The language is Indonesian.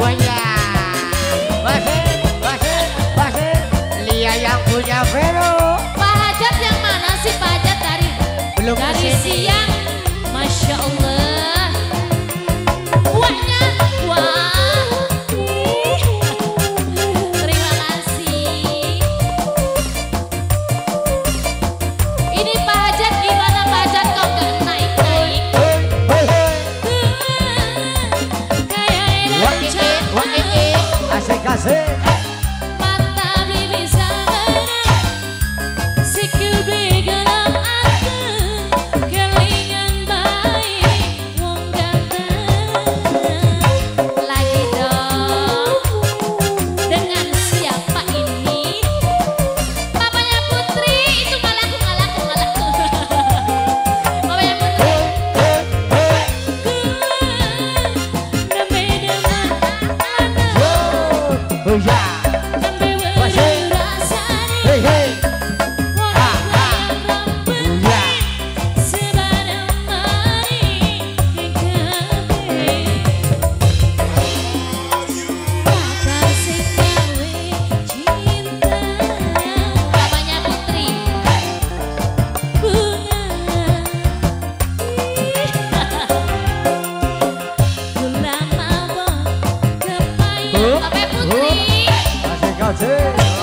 ya. Wasit, Lia yang punya Vero. Pak Hajat yang mana sih Pak Hajat Belum dari kesini. siang? Masya Allah. Wahnya, wah. Terima kasih. Ini Pak Hajat gimana Pak Hajat kok gak naik-naik? Kayak Wah ini, asik. mata beli bisa menang, sikil begelang aku, kelingan baik wong ganteng. Lagi dong, dengan siapa ini? Papanya Putri, itu malaku. Papanya Putri. Oh ya. Hey. Asik.